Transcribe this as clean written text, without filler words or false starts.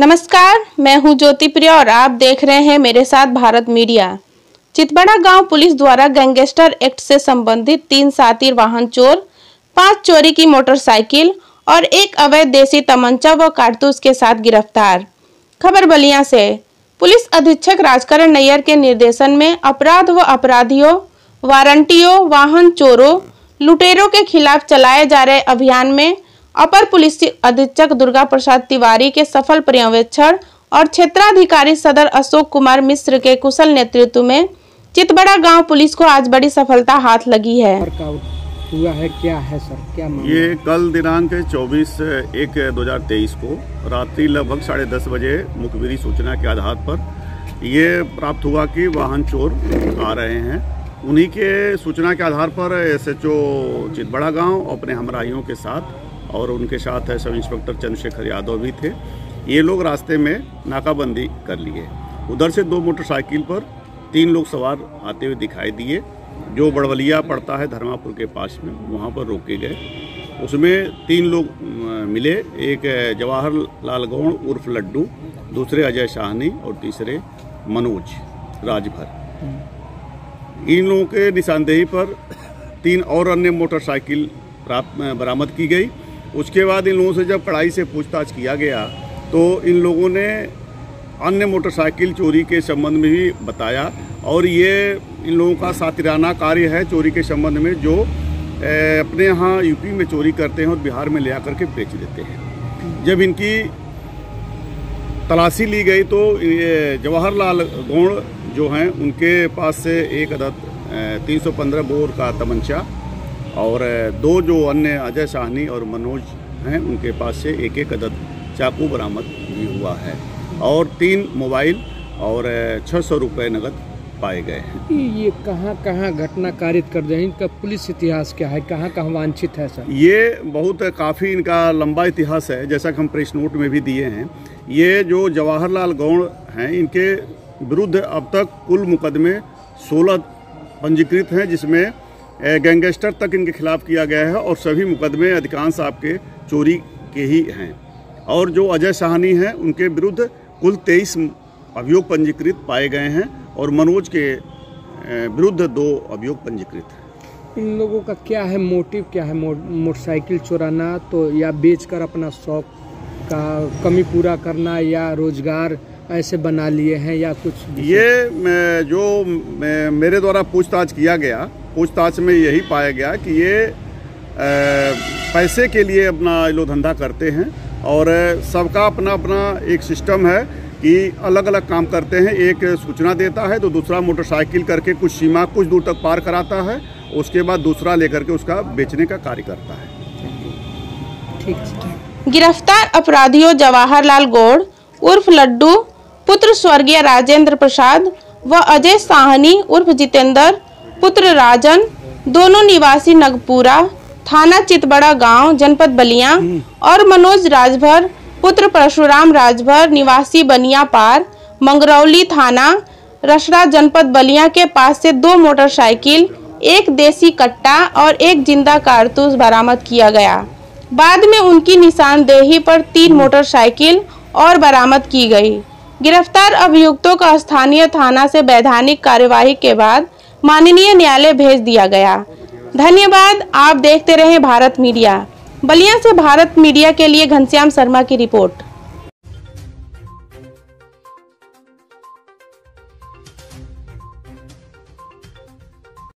नमस्कार, मैं हूं ज्योति प्रिया और आप देख रहे हैं मेरे साथ भारत मीडिया। चितबड़ा गांव पुलिस द्वारा गैंगस्टर एक्ट से संबंधित 3 शातिर वाहन चोर, 5 चोरी की मोटरसाइकिल और 1 अवैध देसी तमंचा व कारतूस के साथ गिरफ्तार। खबर बलिया से। पुलिस अधीक्षक राजकरण नैयर के निर्देशन में अपराध व अपराधियों, वारंटियों, वाहन चोरों, लुटेरों के खिलाफ चलाए जा रहे अभियान में अपर पुलिस अधीक्षक दुर्गा प्रसाद तिवारी के सफल पर्यवेक्षण और क्षेत्राधिकारी सदर अशोक कुमार मिश्र के कुशल नेतृत्व में चितबड़ा गांव पुलिस को आज बड़ी सफलता हाथ लगी है। हुआ है क्या है सर, क्या ये कल दिनांक 24/1/2023 को रात्रि लगभग 10:30 बजे मुखबिरी सूचना के आधार पर ये प्राप्त हुआ कि वाहन चोर आ रहे हैं। उन्हीं के सूचना के आधार पर SHO चितबड़ा गांव अपने हमराहियों के साथ और उनके साथ सब इंस्पेक्टर चंद्रशेखर यादव भी थे। ये लोग रास्ते में नाकाबंदी कर लिए। उधर से 2 मोटरसाइकिल पर 3 लोग सवार आते हुए दिखाई दिए, जो बड़वलिया पड़ता है धर्मापुर के पास में, वहाँ पर रोके गए। उसमें 3 लोग मिले, एक जवाहरलाल गौड़ उर्फ लड्डू, दूसरे अजय साहनी और तीसरे मनोज राजभर। इन लोगों के निशानदेही पर 3 और अन्य मोटरसाइकिल बरामद की गई। उसके बाद इन लोगों से जब कड़ाई से पूछताछ किया गया तो इन लोगों ने अन्य मोटरसाइकिल चोरी के संबंध में भी बताया और ये इन लोगों का सातिराना कार्य है चोरी के संबंध में, जो अपने यहाँ यूपी में चोरी करते हैं और बिहार में ले आकर के बेच देते हैं। जब इनकी तलाशी ली गई तो जवाहरलाल गौड़ जो हैं उनके पास से 1 अदद 315 बोर का तमंचा और 2 जो अन्य अजय साहनी और मनोज हैं उनके पास से 1 अदद चाकू बरामद भी हुआ है और 3 मोबाइल और 600 रुपये नकद पाए गए हैं। ये कहाँ घटना कारित कर रहे हैं, इनका पुलिस इतिहास क्या है, कहाँ वांछित है सर? ये बहुत काफ़ी इनका लंबा इतिहास है, जैसा कि हम प्रेस नोट में भी दिए हैं। ये जो जवाहरलाल गौड़ हैं इनके विरुद्ध अब तक कुल मुकदमे 16 पंजीकृत हैं, जिसमें गैंगस्टर तक इनके खिलाफ किया गया है और सभी मुकदमे अधिकांश आपके चोरी के ही हैं। और जो अजय साहनी हैं उनके विरुद्ध कुल 23 अभियोग पंजीकृत पाए गए हैं और मनोज के विरुद्ध 2 अभियोग पंजीकृत हैं। इन लोगों का क्या है मोटिव, क्या है? मोटरसाइकिल चुराना तो या बेचकर अपना शौक का कमी पूरा करना या रोजगार ऐसे बना लिए हैं या कुछ? ये जो मेरे द्वारा पूछताछ किया गया, पूछताछ में यही पाया गया कि ये पैसे के लिए अपना लो धंधा करते हैं और सबका अपना अपना एक सिस्टम है कि अलग अलग काम करते हैं। एक सूचना देता है तो दूसरा मोटरसाइकिल करके कुछ सीमा कुछ दूर तक पार कराता है, उसके बाद दूसरा लेकर के उसका बेचने का कार्य करता है। ठीक। गिरफ्तार अपराधियों जवाहरलाल गौड़ उर्फ लड्डू पुत्र स्वर्गीय राजेंद्र प्रसाद व अजय साहनी उर्फ जितेंद्र पुत्र राजन, दोनों निवासी नगपुरा, थाना चितबड़ा गांव, जनपद बलिया, और मनोज राजभर पुत्र परशुराम राजभर, निवासी बनिया पार, मंगरौली थाना, रसड़ा, जनपद बलिया के पास से 2 मोटरसाइकिल, 1 देसी कट्टा और 1 जिंदा कारतूस बरामद किया गया। बाद में उनकी निशानदेही पर 3 मोटरसाइकिल और बरामद की गई। गिरफ्तार अभियुक्तों का स्थानीय थाना से वैधानिक कार्यवाही के बाद माननीय न्यायालय भेज दिया गया। धन्यवाद। आप देखते रहें भारत मीडिया। बलिया से भारत मीडिया के लिए घनश्याम शर्मा की रिपोर्ट।